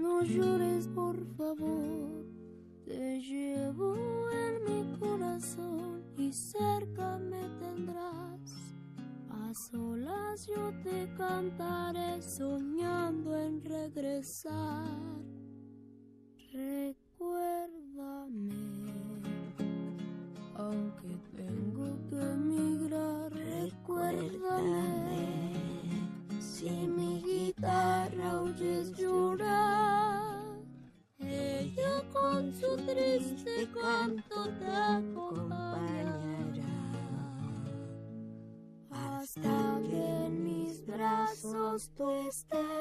No llores, por favor, te llevo en mi corazón y cerca me tendrás. A solas yo te cantaré soñando en regresar. Recuérdame, aunque tengo que emigrar. Recuérdame, si mi guitarra oyes llorar, ella con su triste canto te acompañará, hasta que en mis brazos tú estés.